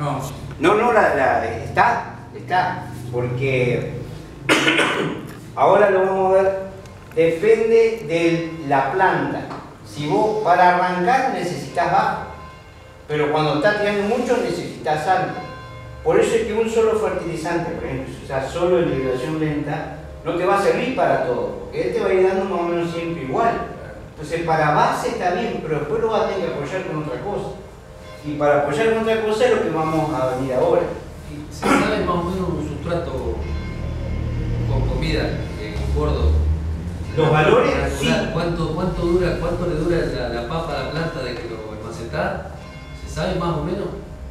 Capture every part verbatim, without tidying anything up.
No. No, no, la, la, está, está, porque ahora lo vamos a ver, depende de la planta. Si vos para arrancar necesitas bajo, pero cuando estás tirando mucho necesitas alto. Por eso es que un solo fertilizante, por ejemplo, si usas solo en liberación lenta, no te va a servir para todo, porque él te va a ir dando más o menos siempre igual. Entonces para base está bien, pero después lo vas a tener que apoyar con otra cosa. Y para apoyar con otra cosa es lo que vamos a venir ahora. ¿Se sabe más o menos un sustrato con comida, eh, con gordo? Los valores, sí. ¿Cuánto, cuánto, dura, ¿Cuánto le dura la, la papa a la planta de que lo macetás? ¿Se sabe más o menos?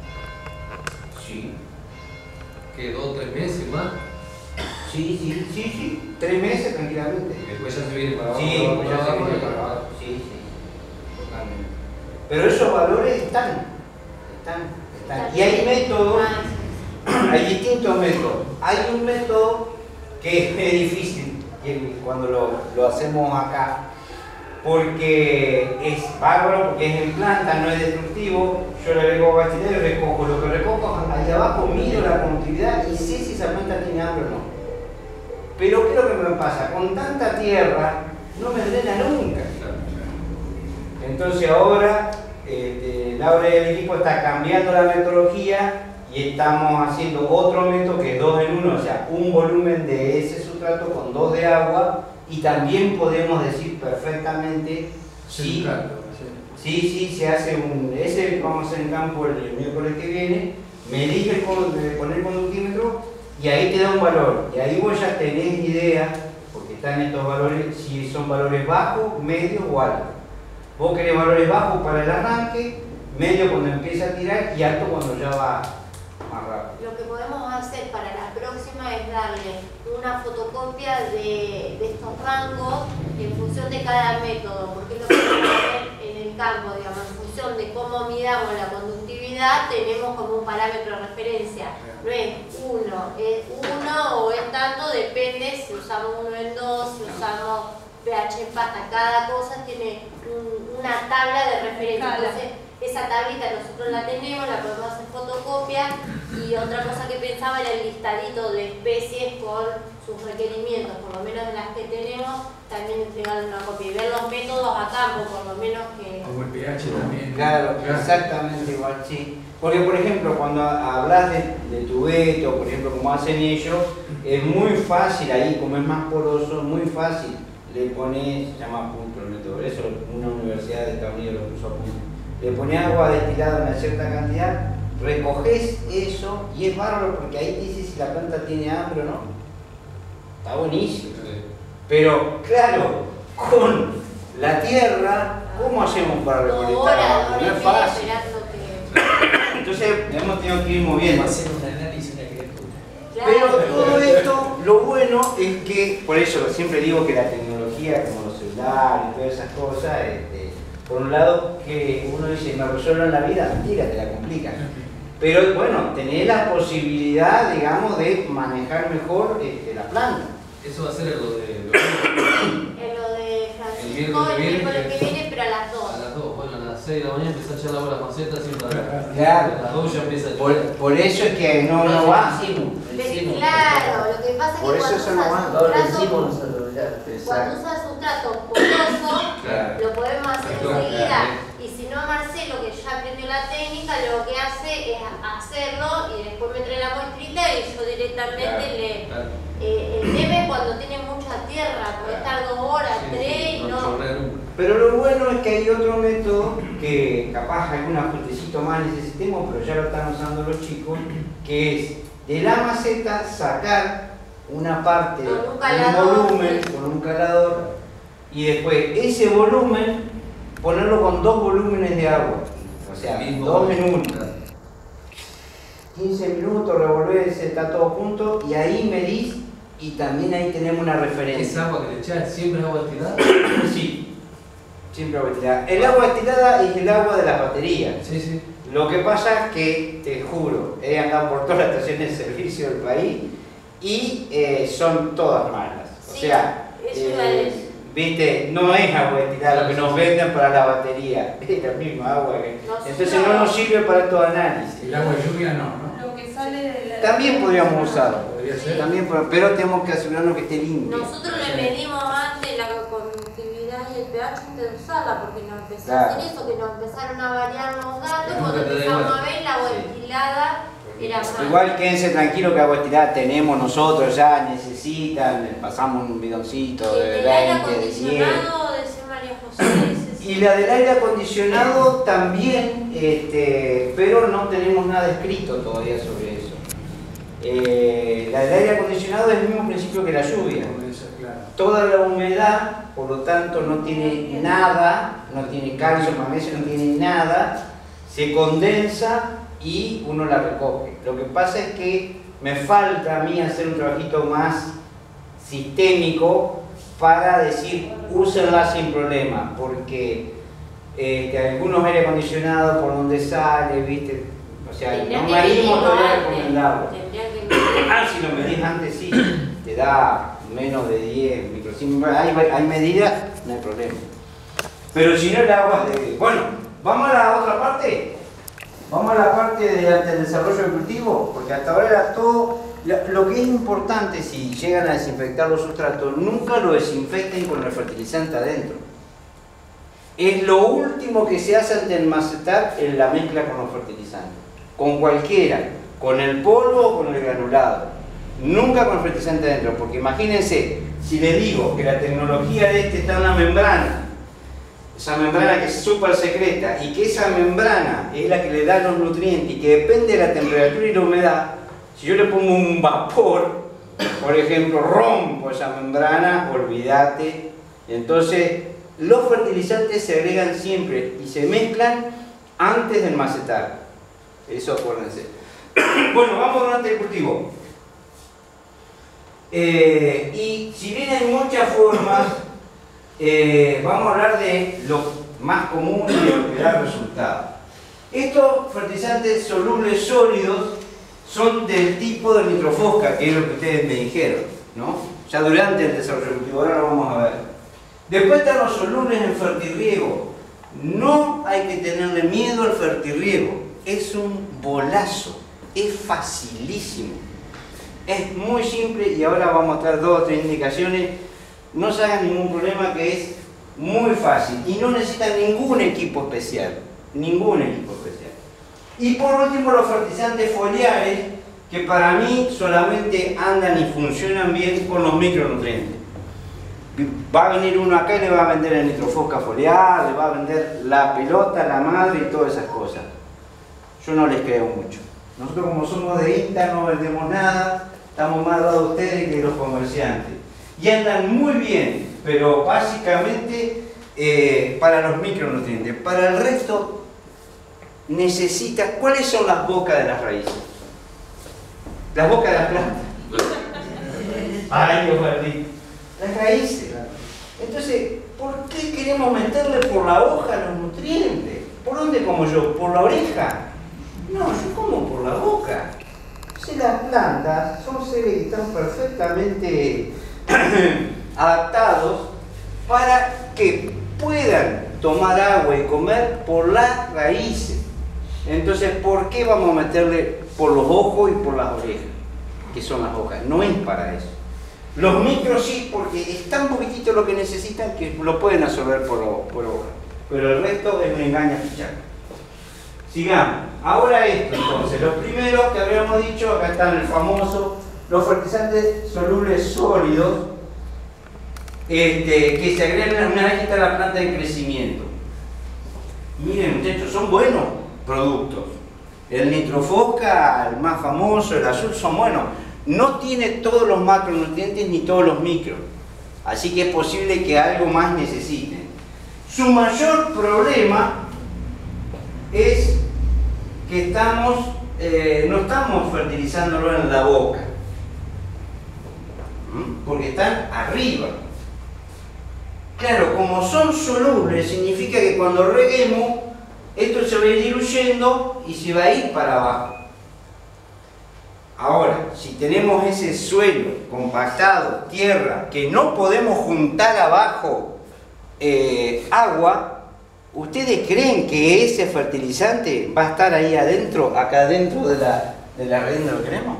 Sí. ¿Que dos o tres meses más? Sí, sí, sí, sí. Tres meses tranquilamente. Después ya se viene para abajo. Sí, para después ya se abajo, viene para para abajo. abajo. Sí, sí. Totalmente. Pero esos valores están. Están, están. Y hay métodos, hay distintos métodos. Hay un método que es difícil que cuando lo, lo hacemos acá, porque es bárbaro, porque es en planta, no es destructivo. Yo le agrego bastidad y recojo. Lo que recojo ahí abajo, mido la conductividad y sé si esa planta tiene hambre o no. Pero ¿qué es lo que me pasa? Con tanta tierra no me drena nunca. Entonces ahora este, Laura y el equipo está cambiando la metodología y estamos haciendo otro método que es dos en uno, o sea, un volumen de ese sustrato con dos de agua, y también podemos decir perfectamente si, sí, sí, se hace un, ese que vamos a hacer en campo el miércoles que viene, medís el, poner el conductímetro y ahí te da un valor, y ahí vos ya tenés idea, porque están estos valores, si son valores bajos, medios o altos. Vos querés valores bajos para el arranque, medio cuando empieza a tirar y alto cuando ya va más rápido. Lo que podemos hacer para la próxima es darle una fotocopia de, de estos rangos en función de cada método, porque lo que vamos a hacer en el campo, digamos, en función de cómo midamos la conductividad, tenemos como un parámetro de referencia. No es uno, es uno o es tanto, depende si usamos uno en dos, si usamos pH en pasta, cada cosa tiene un, una tabla de referencia. Entonces, esa tablita nosotros la tenemos, la podemos hacer fotocopia, y otra cosa que pensaba era el listadito de especies con sus requerimientos, por lo menos de las que tenemos, también entregar una copia y ver los métodos a campo, por lo menos que... Como el pH también. Claro, exactamente igual, sí. Porque, por ejemplo, cuando hablas de, de tu veto, por ejemplo, como hacen ellos, es muy fácil ahí, como es más poroso, muy fácil. Le pones, se llama punto el método, eso una universidad de Estados Unidos lo puso a punto. Le pones agua destilada una cierta cantidad, recoges eso y es bárbaro porque ahí te dice si la planta tiene hambre o no. Está buenísimo. Pero, claro, con la tierra, ¿cómo hacemos para recolectar? No es fácil. Entonces hemos tenido que ir moviendo. Hacer un análisis, una criatura. Pero todo esto, lo bueno es que, por eso siempre digo que la tecnología, como los celulares y todas esas cosas, este, por un lado que uno dice, me resuelven la vida, mentira, te la complican. Pero bueno, tener la posibilidad, digamos, de manejar mejor este, la planta. Eso va a ser en lo de... En lo de Francisco, el miércoles que viene, pero a las dos. A las dos, bueno, a las seis de la mañana empieza a echar la bola macetas y para... Claro. A las dos ya empieza a echar. Por, por eso es que no, no va. Claro, lo que pasa es Por que eso cuando eso no va. usas Lo sustrato, decimos nosotros ya. cuando usas sustrato poroso, Claro. lo podemos hacer Claro. enseguida. Y si no, Marcelo, que ya aprendió la técnica, lo que hace es hacerlo y después me trae la muestrita y yo directamente Claro, le... claro. Eh, el tema es cuando tiene mucha tierra, puede estar dos horas, Sí, tres sí, y no no... chorrea nunca. Pero lo bueno es que hay otro método que capaz algún ajustecito más necesitemos, pero ya lo están usando los chicos, que es de la maceta sacar una parte, Con un un calador. volumen con un calador, y después ese volumen ponerlo con dos volúmenes de agua, o sea, Mismo dos volumen. minutos. quince minutos, revolvés, está todo junto y ahí medís y también ahí tenemos una referencia. ¿Esa agua que le echás siempre es agua destilada? Sí, siempre agua destilada. El agua destilada es el agua de la batería. Sí, sí. Lo que pasa es que, te juro, he andado por todas las estaciones de servicio del país y eh, son todas malas. O Sí, sea, eso iba a eh, decir. viste, no es agua destilada, lo que nos venden para la batería, es la misma agua que... Entonces no nos sirve para estos análisis. El agua de lluvia no, ¿no? Lo que sale de la... También podríamos usarlo, Podría ser. también, pero tenemos que asegurarnos que esté limpio. Nosotros le medimos antes la conductividad y el pH antes de usarla, porque nos empezó Claro. a hacer eso, que nos empezaron a variar los datos, Pero cuando nunca te da empezamos igual. a ver la agua Sí. destilada era más. Igual quédense tranquilos que agua estirada tenemos nosotros ya, necesitan, pasamos un bidoncito de El del aire veinte, de diez. acondicionado, decía María José, ese sí. Y la del aire acondicionado también, este, pero no tenemos nada escrito todavía sobre eso. Eh, la del aire acondicionado es el mismo principio que la lluvia. Condensa, claro. Toda la humedad, por lo tanto, no tiene nada, no tiene calcio, magnesio, no tiene nada, se condensa y uno la recoge. Lo que pasa es que me falta a mí hacer un trabajito más sistémico para decir, úsenla sin problema, porque eh, que algunos aire acondicionados por donde sale, viste, o sea, Tendría no que marino medirlo todavía antes, recomendable. tendría que medirlo. Ah, si lo medís antes sí, te da menos de diez microsiemens, hay, hay medidas, no hay problema. Pero si no el agua es de... Bueno, vamos a la otra parte. Vamos a la parte de- del desarrollo del cultivo, porque hasta ahora era todo... Lo, lo que es importante si llegan a desinfectar los sustratos, nunca lo desinfecten con el fertilizante adentro. Es lo último que se hace antes de macetar en la mezcla con los fertilizantes. Con cualquiera, con el polvo o con el granulado. Nunca con el fertilizante adentro, porque imagínense, si le digo que la tecnología de este está en la membrana, esa membrana que es súper secreta, y que esa membrana es la que le da los nutrientes y que depende de la temperatura y la humedad, si yo le pongo un vapor, por ejemplo, rompo esa membrana, olvídate. Entonces, los fertilizantes se agregan siempre y se mezclan antes del macetar. Eso acuérdense. Bueno, vamos durante el cultivo. Eh, y si bien hay muchas formas, eh, vamos a hablar de lo más común y de lo que da resultado. Estos fertilizantes solubles sólidos son del tipo de nitrofosca, que es lo que ustedes me dijeron, ¿no? Ya durante el desarrollo del cultivo, ahora lo vamos a ver. Después están los solubles en fertirriego. No hay que tenerle miedo al fertirriego, es un bolazo, es facilísimo. Es muy simple y ahora vamos a mostrar dos o tres indicaciones. No se hagan ningún problema, que es muy fácil y no necesitan ningún equipo especial. Ningún equipo especial. Y por último, los fertilizantes foliares, que para mí solamente andan y funcionan bien con los micronutrientes. Va a venir uno acá y le va a vender el nitrofosca foliar, le va a vender la pelota, la madre y todas esas cosas. Yo no les creo mucho. Nosotros, como somos de INTA, no vendemos nada, estamos más al lado de ustedes que los comerciantes. Y andan muy bien, pero básicamente eh, para los micronutrientes. Para el resto, necesita... ¿Cuáles son las bocas de las raíces? Las bocas de las plantas. Ay, Dios mío. Las raíces. Entonces, ¿por qué queremos meterle por la hoja los nutrientes? ¿Por dónde como yo? ¿Por la oreja? No, yo como por la boca. Si las plantas son seres que están perfectamente adaptados para que puedan tomar agua y comer por las raíces. Entonces, ¿por qué vamos a meterle por los ojos y por las orejas? Que son las hojas. No es para eso. Los micros sí, porque es tan poquitito lo que necesitan que lo pueden absorber por, por hoja. Pero el resto es un engaño fichar. Sigamos. Ahora esto, entonces, los primeros que habíamos dicho, acá están el famoso, los fertilizantes solubles sólidos, este, que se agregan una vez que está la planta en crecimiento. Miren, muchachos, son buenos productos. El nitrofosca, el más famoso, el azul, son buenos. No tiene todos los macronutrientes ni todos los micros. Así que es posible que algo más necesiten. Su mayor problema es que estamos, eh, no estamos fertilizándolo en la boca, ¿Mm? porque están arriba. Claro, como son solubles, significa que cuando reguemos, esto se va a ir diluyendo y se va a ir para abajo. Ahora, si tenemos ese suelo compactado, tierra, que no podemos juntar abajo eh, agua, ¿ustedes creen que ese fertilizante va a estar ahí adentro, acá adentro de la, de la red donde lo queremos?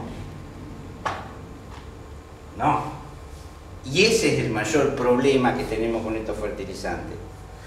No. Y ese es el mayor problema que tenemos con estos fertilizantes.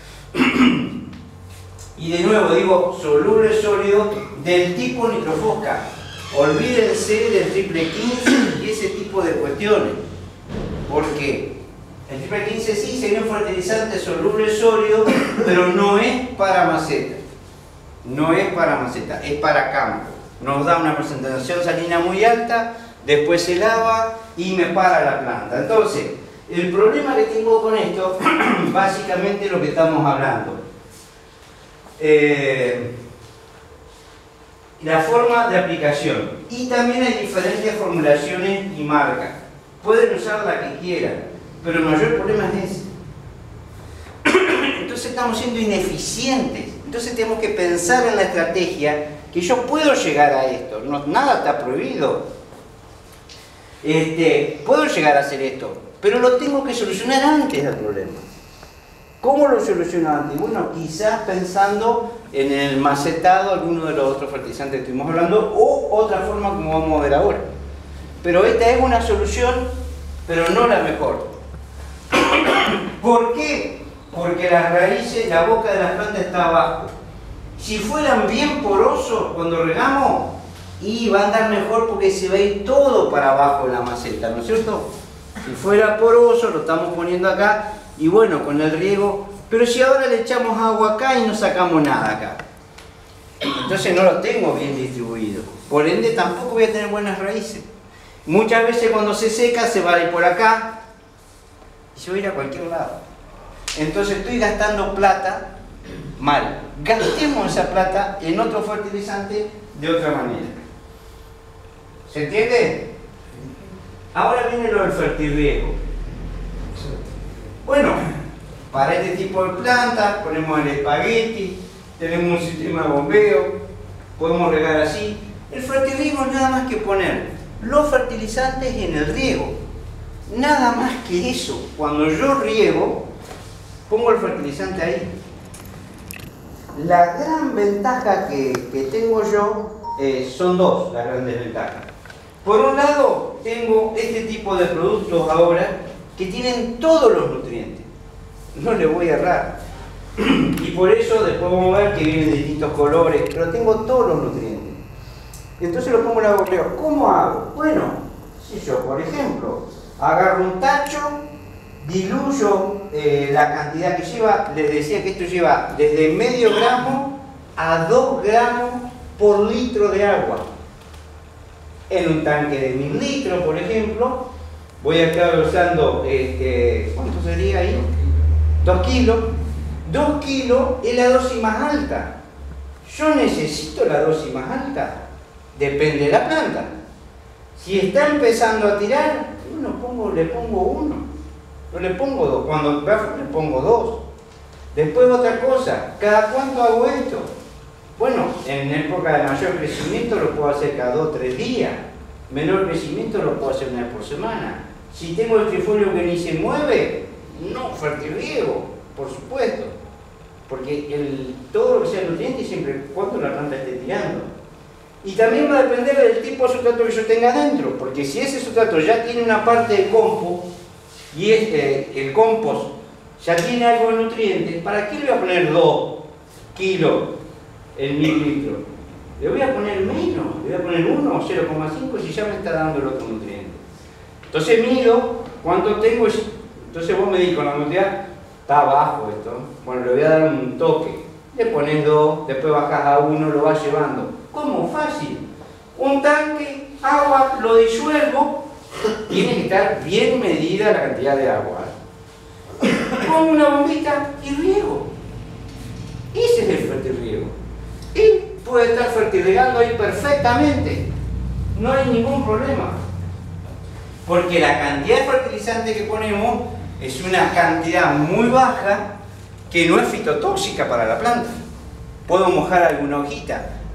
Y de nuevo digo, soluble sólido del tipo nitrofosca. Olvídense del triple quince y ese tipo de cuestiones. Porque el triple quince sí sería un fertilizante soluble sólido, pero no es para maceta. No es para maceta, es para campo. Nos da una presentación salina muy alta, después se lava y me para la planta. Entonces, el problema que tengo con esto, básicamente es lo que estamos hablando. Eh, la forma de aplicación. Y también hay diferentes formulaciones y marcas. Pueden usar la que quieran, pero el mayor problema es ese. Entonces estamos siendo ineficientes. Entonces tenemos que pensar en la estrategia que yo puedo llegar a esto. No, nada está prohibido. Este, puedo llegar a hacer esto, pero lo tengo que solucionar antes del problema. ¿Cómo lo soluciono antes? Bueno, quizás pensando en el macetado, alguno de los otros fertilizantes que estuvimos hablando, o otra forma como vamos a ver ahora. Pero esta es una solución, pero no la mejor. ¿Por qué? Porque las raíces, la boca de la planta está abajo. Si fueran bien porosos cuando regamos, y va a andar mejor porque se va a ir todo para abajo de la maceta, ¿no es cierto? Si fuera poroso, lo estamos poniendo acá, y bueno, con el riego, pero si ahora le echamos agua acá y no sacamos nada acá, entonces no lo tengo bien distribuido, por ende tampoco voy a tener buenas raíces. Muchas veces cuando se seca se va a ir por acá y se va a ir a cualquier lado. Entonces estoy gastando plata mal. Gastemos esa plata en otro fertilizante de otra manera. ¿Se entiende? Ahora viene lo del fertirriego. Bueno, para este tipo de plantas ponemos el espagueti, tenemos un sistema de bombeo, podemos regar así. El fertirriego es nada más que poner los fertilizantes en el riego. Nada más que eso. Cuando yo riego, pongo el fertilizante ahí. La gran ventaja que, que tengo yo eh, son dos las grandes ventajas. Por un lado, tengo este tipo de productos ahora que tienen todos los nutrientes. No le voy a errar. Y por eso después vamos a ver que vienen de distintos colores, pero tengo todos los nutrientes. Entonces lo pongo en el bombeo. ¿Cómo hago? Bueno, si yo, por ejemplo, agarro un tacho, diluyo eh, la cantidad que lleva, les decía que esto lleva desde medio gramo a dos gramos por litro de agua. En un tanque de mil litros, por ejemplo, voy a estar usando, este, ¿cuánto sería ahí? Dos kilos. Dos kilos es la dosis más alta. Yo necesito la dosis más alta. Depende de la planta. Si está empezando a tirar, uno pongo, le pongo uno. No le pongo dos. Cuando le pongo dos. Después otra cosa. ¿Cada cuánto hago esto? Bueno, en época de mayor crecimiento lo puedo hacer cada dos o tres días. Menor crecimiento lo puedo hacer una vez por semana. Si tengo el trifolio que ni se mueve, no fertirriego, por supuesto. Porque el, todo lo que sea nutriente siempre cuando la planta esté tirando. Y también va a depender del tipo de sustrato que yo tenga dentro. Porque si ese sustrato ya tiene una parte de compost y es, eh, el compost ya tiene algo de nutrientes, ¿para qué le voy a poner dos kilos en mil litros? Le voy a poner menos, le voy a poner uno o cero coma cinco si ya me está dando el otro nutriente. Entonces mido cuánto tengo, entonces vos me dices con la cantidad, está abajo esto, bueno, le voy a dar un toque, le pones dos, después bajás a uno, lo vas llevando. ¿Cómo? Fácil. Un tanque, agua, lo disuelvo, tiene que estar bien medida la cantidad de agua. Pongo una bombita y riego. Ese es el fertirriego. Y puede estar fertirregando ahí perfectamente. No hay ningún problema. Porque la cantidad de fertilizante que ponemos es una cantidad muy baja que no es fitotóxica para la planta. Puedo mojar alguna hojita,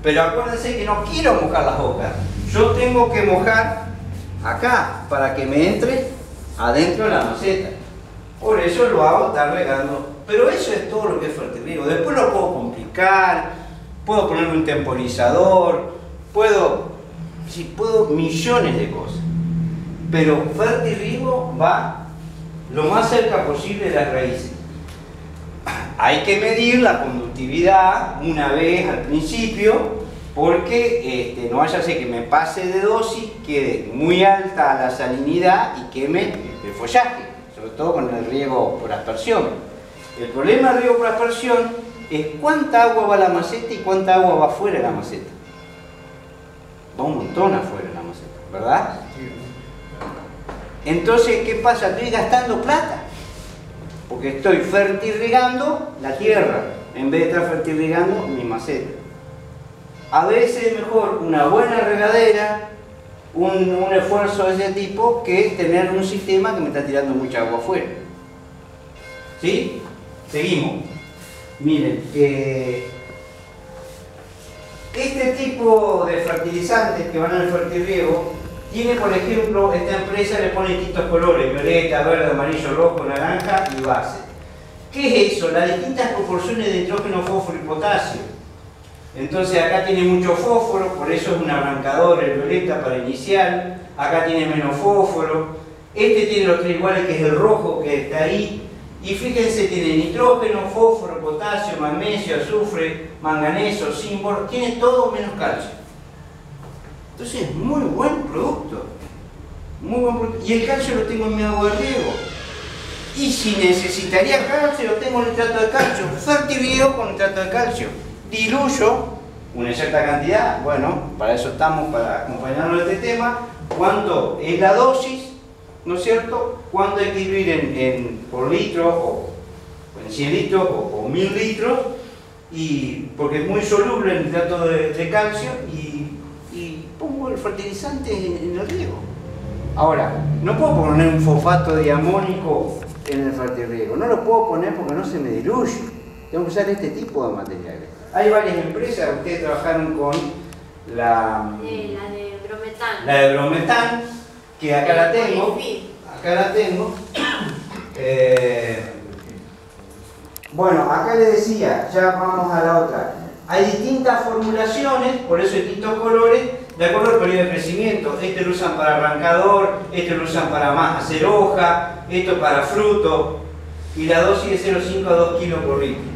Pero acuérdense que no quiero mojar las hojas. Yo tengo que mojar acá para que me entre adentro de la maceta. Por eso lo hago estar regando. Pero eso es todo lo que es fertirriego. Después lo puedo complicar, puedo poner un temporizador, puedo, sí, puedo millones de cosas. Pero fertirriego va lo más cerca posible de las raíces. Hay que medir la conductividad una vez al principio, porque este, no vaya a ser que me pase de dosis, quede muy alta la salinidad y queme el follaje, sobre todo con el riego por aspersión. El problema del riego por aspersión es cuánta agua va a la maceta y cuánta agua va afuera de la maceta. Va un montón afuera de la maceta, ¿verdad? Entonces, ¿qué pasa? Estoy gastando plata, porque estoy fertirrigando la tierra en vez de estar fertirrigando mi maceta. A veces es mejor una buena regadera, un, un esfuerzo de ese tipo, que tener un sistema que me está tirando mucha agua afuera. ¿Sí? Seguimos. Miren, eh, este tipo de fertilizantes que van al fertirriego tiene, por ejemplo, esta empresa le pone distintos colores: violeta, verde, amarillo, rojo, naranja y base. ¿Qué es eso? Las distintas proporciones de nitrógeno, fósforo y potasio. Entonces acá tiene mucho fósforo, por eso es un arrancador el violeta para inicial. Acá tiene menos fósforo. Este tiene los tres iguales, que es el rojo que está ahí. Y fíjense, tiene nitrógeno, fósforo, potasio, magnesio, azufre, manganeso, zinc, tiene todo menos calcio. Entonces es muy buen producto. Muy buen producto. Y el calcio lo tengo en mi agua de riego. Y si necesitaría calcio, lo tengo en el nitrato de calcio. Fertirriego con nitrato de calcio. Diluyo una cierta cantidad, bueno, para eso estamos, para acompañarnos de este tema. ¿Cuánto es la dosis? ¿No es cierto? ¿Cuánto hay que diluir en, en, por litro, o en cien litros, o, o mil litros? Y, porque es muy soluble el nitrato de, de calcio, y, y pongo el fertilizante en, en el riego. Ahora, no puedo poner un fosfato diamónico en el fertirriego, no lo puedo poner porque no se me diluye. Tengo que usar este tipo de materiales. Hay varias empresas, ustedes trabajaron con la, Eh, la de brometán. la de brometán, que acá la tengo, acá la tengo. Eh, bueno, acá les decía, ya vamos a la otra. Hay distintas formulaciones, por eso hay distintos colores, de acuerdo al periodo de crecimiento. Este lo usan para arrancador, este lo usan para más hacer hoja, esto para fruto, y la dosis de cero coma cinco a dos kilos por litro.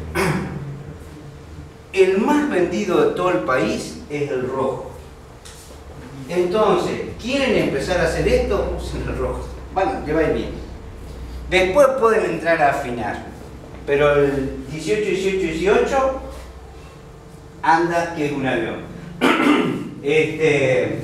El más vendido de todo el país es el rojo. Entonces, ¿quieren empezar a hacer esto? Usen el rojo. Bueno, que va bien. Después pueden entrar a afinar. Pero el dieciocho, dieciocho, dieciocho anda que es un avión. Este,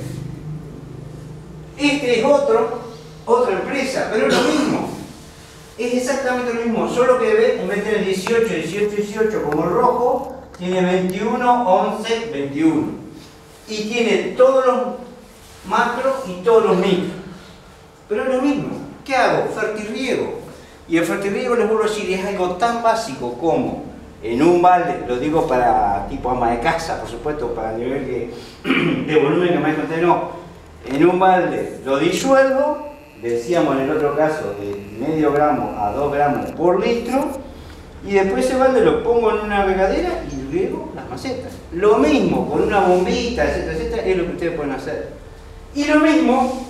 este es otro, otra empresa, pero es lo mismo. Es exactamente lo mismo, solo que ve, en vez de tener dieciocho, dieciocho, dieciocho como el rojo, tiene veintiuno, once, veintiuno. Y tiene todos los macros y todos los micros. Pero es lo mismo. ¿Qué hago? Fertirriego. Y el fertirriego, les vuelvo a decir, es algo tan básico como en un balde, lo digo para tipo ama de casa, por supuesto, para el nivel que, de volumen que me conté, no. En un balde lo disuelvo, decíamos en el otro caso, de medio gramo a dos gramos por litro, y después ese balde lo pongo en una regadera y riego las macetas. Lo mismo con una bombita, etcétera, etcétera, es lo que ustedes pueden hacer. Y lo mismo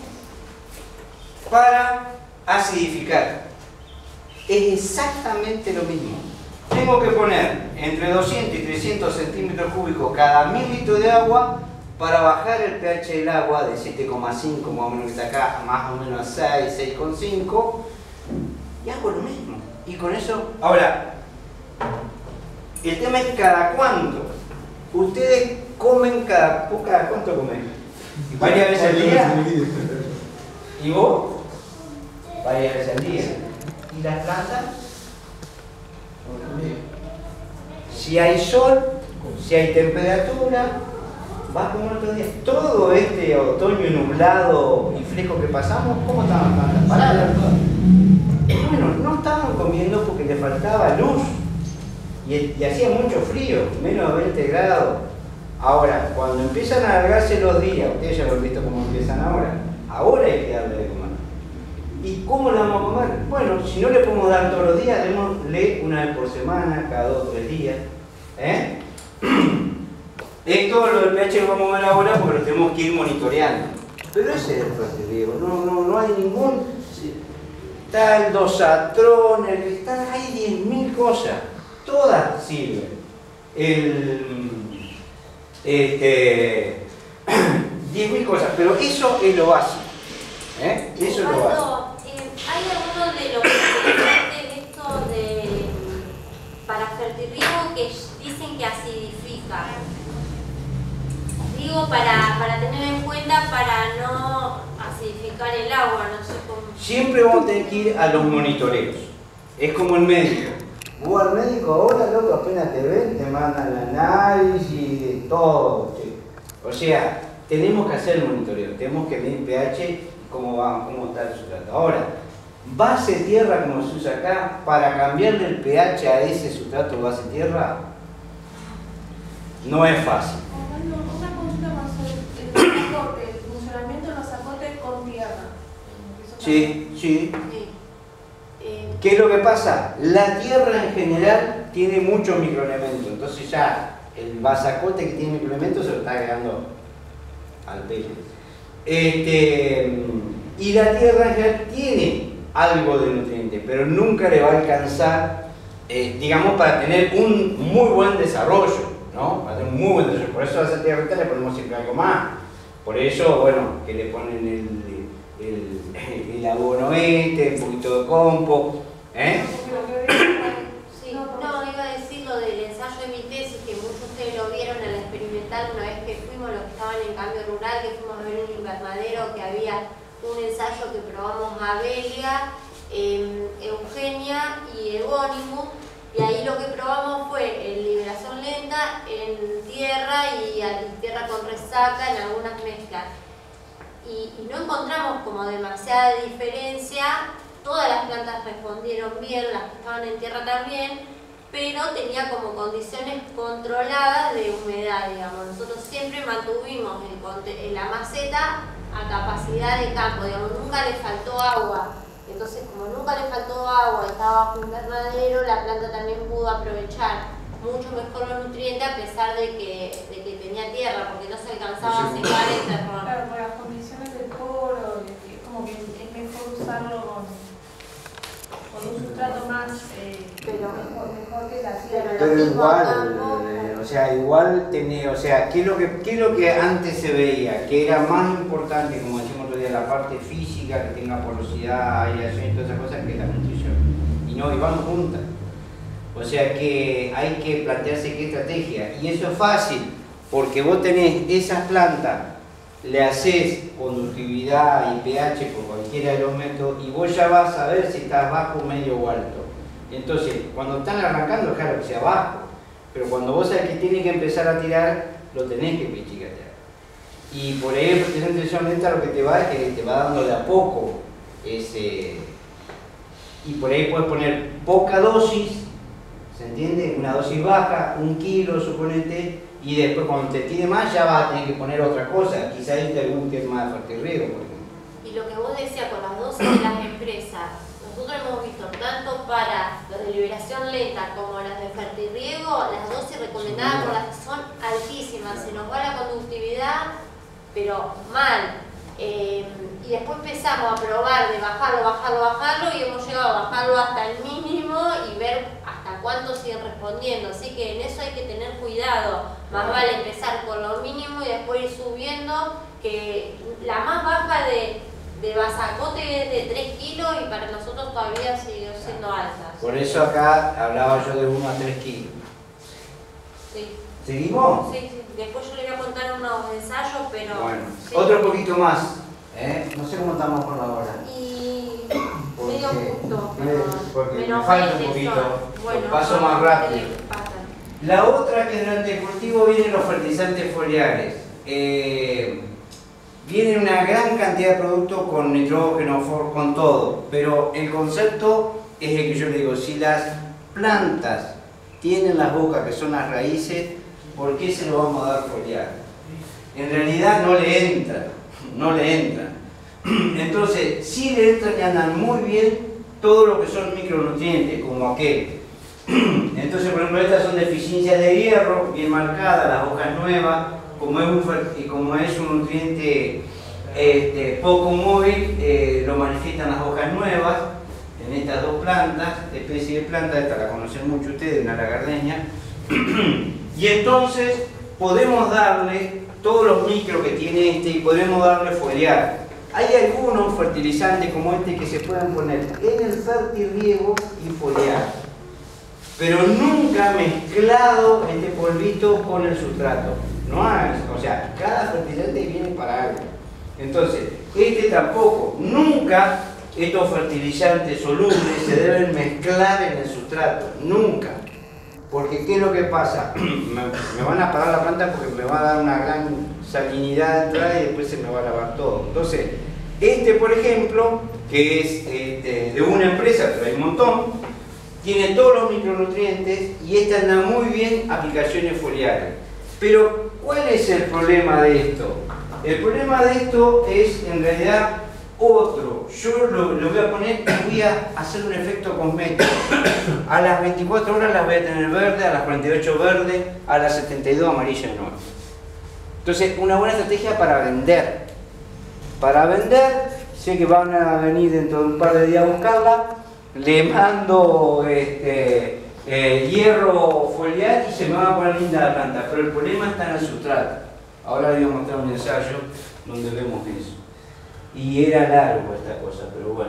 para acidificar. Es exactamente lo mismo. Tengo que poner entre doscientos y trescientos centímetros cúbicos cada mil litros de agua para bajar el pH del agua de siete coma cinco, más o menos que está acá, más o menos a seis, seis coma cinco, y hago lo mismo. Y con eso, ahora, el tema es cada cuánto. Ustedes comen cada, cada cuánto comen. Varias veces al día. ¿Y vos? Varias veces al día. ¿Y las plantas? Si hay sol, si hay temperatura, va como el otro día. Todo este otoño nublado y fresco que pasamos, ¿cómo estaban las plantas? Paradas. Bueno, no estaban comiendo porque les faltaba luz y, y hacía mucho frío, menos de veinte grados. Ahora, cuando empiezan a alargarse los días, ustedes ya lo han visto cómo empiezan ahora, ahora hay que darle de comer. ¿Y cómo la vamos a comer? Bueno, si no le podemos dar todos los días, démosle una vez por semana, cada dos o tres días. ¿Eh? Esto lo del pH lo vamos a ver ahora porque lo tenemos que ir monitoreando. Pero ese es el fertirriego, no, no, no hay ningún... Está el dosatrón, el, está, hay diez mil cosas, todas sirven. El... Este... diez mil cosas, pero eso es lo básico. ¿Eh? Eso es lo básico. Eh, hay algunos de los interesantes esto de para fertirriego que dicen que acidifica. Digo para, para tener en cuenta para no acidificar el agua, no sé cómo. Siempre vamos a tener que ir a los monitoreos. Es como el médico. Vos al médico ahora, loco, apenas te ven, te mandan el análisis de todo. ¿Sí? O sea, tenemos que hacer el monitoreo, tenemos que medir pH, cómo va, cómo está el sustrato. Ahora, base tierra como se usa acá, para cambiarle el pH a ese sustrato base tierra, no es fácil. Una consulta más sobre el zacote, el funcionamiento de los zacotes con tierra. Sí, sí. Sí. Eh, ¿Qué es lo que pasa? La tierra en general tiene muchos microelementos, entonces ya el basacote que tiene microelementos se lo está agregando al pez. Este, y la tierra en general tiene algo de nutrientes, pero nunca le va a alcanzar, eh, digamos, para tener un muy buen desarrollo, ¿no? Para tener un muy buen desarrollo. Por eso a esa tierrita le ponemos siempre algo más. Por eso, bueno, que le ponen el, el, el abono este, un poquito de compost, ¿eh? Sí, no, iba a decir lo del ensayo de mi tesis, que muchos de ustedes lo vieron en la experimental una vez que fuimos, los que estaban en cambio rural, que fuimos a ver un invernadero, que había un ensayo que probamos Abelia, eh, Eugenia y Evónimo, y ahí lo que probamos fue en liberación lenta, en tierra y, y tierra con resaca en algunas mezclas. Y, y no encontramos como demasiada diferencia. Todas las plantas respondieron bien, las que estaban en tierra también, pero tenía como condiciones controladas de humedad, digamos. Nosotros siempre mantuvimos el, la maceta a capacidad de campo, digamos, nunca le faltó agua. Entonces, como nunca le faltó agua, estaba bajo invernadero, la planta también pudo aprovechar mucho mejor los nutrientes a pesar de que, de que tenía tierra, porque no se alcanzaba a secar el terreno. Claro, por las condiciones del poro, es como que es mejor usarlo con, con un sustrato más eh, pero, mejor, mejor que la tierra. Pero igual, eh, o sea, igual tenía, o sea, ¿qué es, lo que, ¿qué es lo que antes se veía? Que era más importante, como decimos otro día, la parte física, que tenga porosidad, aireación y todas esas cosas, que la nutrición. Y no, y van juntas. O sea que hay que plantearse qué estrategia. Y eso es fácil, porque vos tenés esas plantas, le haces conductividad y pH por cualquiera de los métodos, y vos ya vas a ver si estás bajo, medio o alto. Entonces, cuando están arrancando, claro que sea bajo, pero cuando vos sabés que tiene que empezar a tirar, lo tenés que pichicatear. Y por ahí el fertilizante de acción lenta lo que te va es que te va dando de a poco ese... Y por ahí puedes poner poca dosis, ¿se entiende? Una dosis baja, un kilo, suponete, y después cuando te tire más ya vas a tener que poner otra cosa, quizás hay algún tema de fertirriego, por ejemplo. Y lo que vos decías con las dosis de las empresas, nosotros hemos visto tanto para las de liberación lenta como las de fertirriego, las dosis recomendadas por las son altísimas, se nos va la conductividad, pero mal. Eh, y después empezamos a probar de bajarlo, bajarlo, bajarlo y hemos llegado a bajarlo hasta el mínimo y ver hasta cuánto siguen respondiendo. Así que en eso hay que tener cuidado. Más vale empezar con lo mínimo y después ir subiendo, que la más baja de, de basacote es de tres kilos y para nosotros todavía sigue siendo alta. Por eso acá hablaba yo de uno a tres kilos. Sí. ¿Seguimos? Sí, sí. Después yo le voy a contar unos ensayos, pero... Bueno, sí. otro poquito más. ¿eh? No sé cómo estamos por la hora. Y Porque- medio punto, me- pero porque me menos falta un veinte poquito. son. Bueno, Lo paso son más rápido. que le pasan. La otra que durante el cultivo vienen los fertilizantes foliares. Eh, vienen una gran cantidad de productos con nitrógeno, for- con todo, pero el concepto es el que yo le digo, si las plantas tienen las bocas que son las raíces, ¿por qué se lo vamos a dar foliar? En realidad no le entran, no le entran. Entonces, sí le entran y andan muy bien todo lo que son micronutrientes, como aquel. Entonces, por ejemplo, estas son deficiencias de hierro, bien marcadas, las hojas nuevas, como es un, como es un nutriente este, poco móvil, eh, lo manifiestan las hojas nuevas en estas dos plantas, especie de planta, esta la conocen mucho ustedes, una la gardenia. Y entonces podemos darle todos los micros que tiene este y podemos darle foliar. Hay algunos fertilizantes como este que se pueden poner en el fertirriego y foliar, pero nunca mezclado este polvito con el sustrato. No hay, o sea, cada fertilizante viene para algo. Entonces, este tampoco, nunca estos fertilizantes solubles se deben mezclar en el sustrato, nunca. Porque ¿qué es lo que pasa? me, me van a parar la planta porque me va a dar una gran salinidad de entrada y después se me va a lavar todo. Entonces, este por ejemplo, que es este, de una empresa, pero hay un montón, tiene todos los micronutrientes y esta anda muy bien aplicaciones foliares. Pero, ¿cuál es el problema de esto? El problema de esto es en realidad otro. Yo lo, lo voy a poner y voy a hacer un efecto cosmético. A las veinticuatro horas las voy a tener verde, a las cuarenta y ocho verde, a las setenta y dos amarilla de nuevo. Entonces, una buena estrategia para vender. Para vender, sé que van a venir dentro de un par de días a buscarla. Le mando este, eh, hierro foliar y se me va a poner linda la planta. Pero el problema está en el sustrato. Ahora les voy a mostrar un ensayo donde vemos eso. Y era largo esta cosa, pero bueno.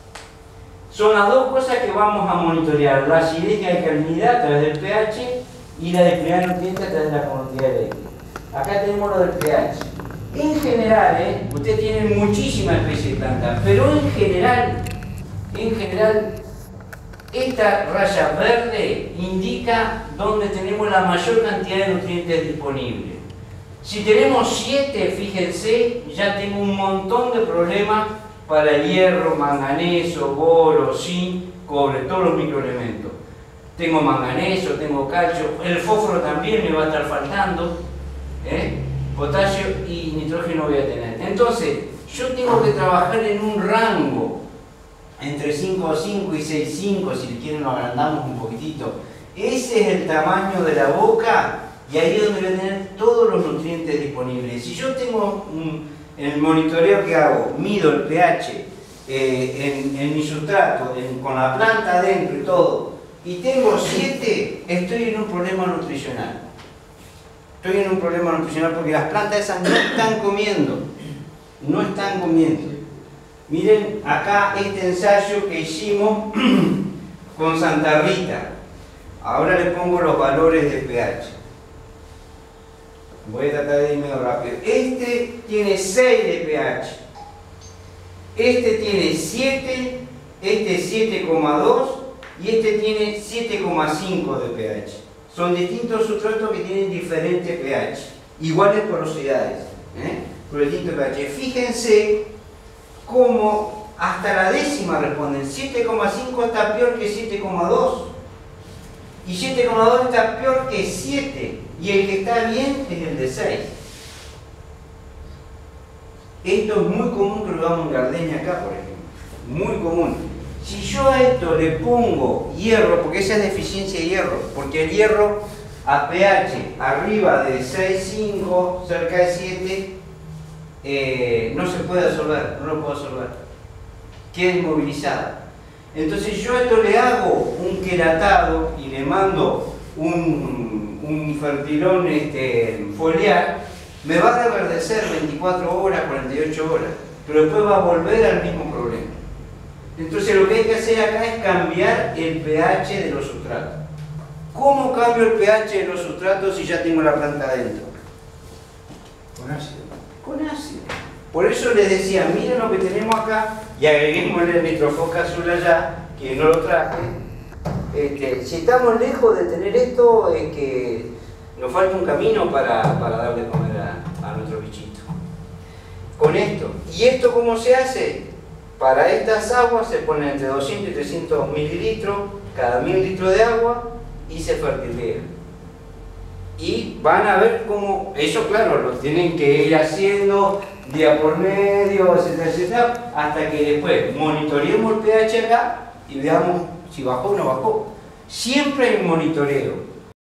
Son las dos cosas que vamos a monitorear: la acidez y alcalinidad a través del pH y la disponibilidad de nutrientes a través de la conductividad eléctrica. Acá tenemos lo del pH. En general, ¿eh? Ustedes tienen muchísimas especies de plantas, pero en general, en general, esta raya verde indica donde tenemos la mayor cantidad de nutrientes disponibles. Si tenemos siete, fíjense, ya tengo un montón de problemas para el hierro, manganeso, boro, zinc, cobre, todos los microelementos. Tengo manganeso, tengo calcio, el fósforo también me va a estar faltando, ¿eh? Potasio y nitrógeno voy a tener. Entonces, yo tengo que trabajar en un rango entre cinco coma cinco y seis coma cinco, si quieren lo agrandamos un poquitito. Ese es el tamaño de la boca. Y ahí es donde voy a tener todos los nutrientes disponibles. Si yo tengo un, en el monitoreo que hago, mido el pH eh, en, en mi sustrato, en, con la planta adentro y todo, y tengo siete, estoy en un problema nutricional. Estoy en un problema nutricional porque las plantas esas no están comiendo. No están comiendo. Miren acá este ensayo que hicimos con Santa Rita. Ahora le pongo los valores de pH. Voy a tratar de ir medio rápido. Este tiene seis de pH. Este tiene siete. Este siete coma dos. Y este tiene siete coma cinco de pH. Son distintos sustratos que tienen diferentes pH. Iguales porosidades. ¿eh? Pero distintos pH. Fíjense cómo hasta la décima responden. siete coma cinco está peor que siete coma dos. Y siete coma dos está peor que siete. Y el que está bien es el de seis. Esto es muy común que lo hagamos en gardenia acá, por ejemplo. Muy común. Si yo a esto le pongo hierro, porque esa es deficiencia de hierro, porque el hierro a pH arriba de seis coma cinco, cerca de siete, eh, no se puede absorber, no lo puedo absorber. Queda inmovilizado. Entonces yo a esto le hago un quelatado y le mando un, un fertilón este, foliar, me va a reverdecer veinticuatro horas, cuarenta y ocho horas, pero después va a volver al mismo problema. Entonces lo que hay que hacer acá es cambiar el pH de los sustratos. ¿Cómo cambio el pH de los sustratos si ya tengo la planta adentro? Con ácido. Con ácido. Por eso les decía, miren lo que tenemos acá y agreguémosle el nitrofoca azul allá, que no lo traje. Este, si estamos lejos de tener esto, es que nos falta un camino para, para darle comer a, a nuestro bichito. Con esto. ¿Y esto cómo se hace? Para estas aguas se ponen entre doscientos y trescientos mililitros cada mil litros de agua y se fertiliza. y van a ver cómo, eso claro, lo tienen que ir haciendo día por medio, etcétera, etcétera, hasta que después monitoreemos el pH acá y veamos si bajó o no bajó. Siempre hay un monitoreo.